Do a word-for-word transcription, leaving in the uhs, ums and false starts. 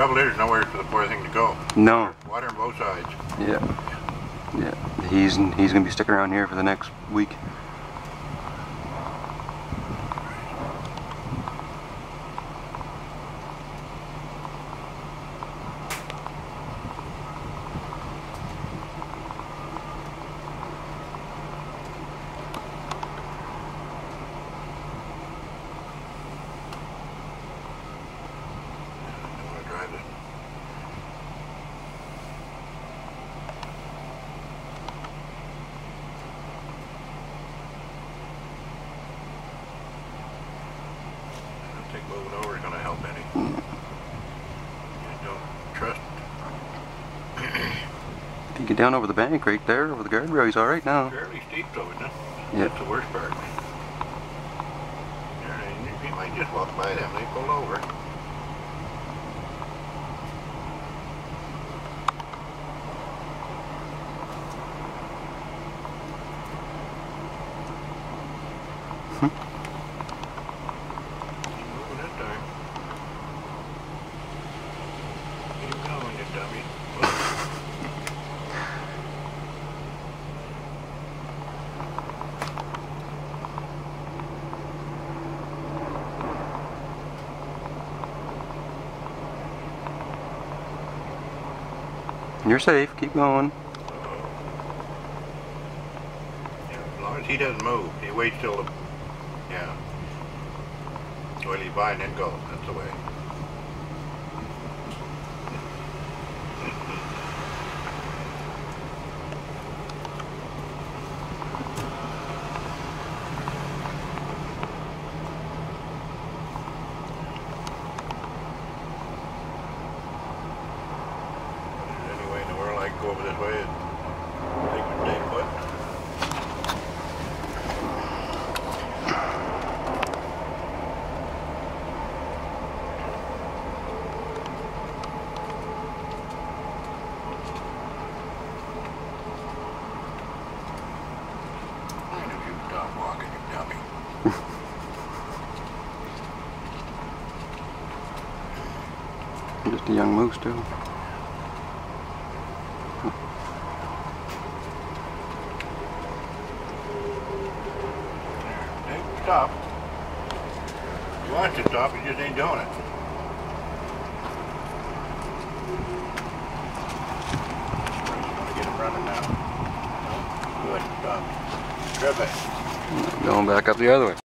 trouble is, nowhere for the poor thing to go. No. Water on both sides. Yeah. Yeah. He's he's gonna be sticking around here for the next week. I think moving over is going to help any. You don't trust it. If you get down over the bank right there, over the guardrail, he's alright now. Fairly steep though, isn't it? Yeah. That's the worst part. You might just walk by them, they pull over. You're safe. Keep going. Yeah, as long as he doesn't move, he waits till the, yeah, well, he's by and then go. That's the way. Go over this way and take your day foot. I knew you'd stop walking, you dummy. Just a young moose too. Stop. You want to stop, you just ain't doing it. Get him running now. Good, stop. Grab it. Going back up the other way.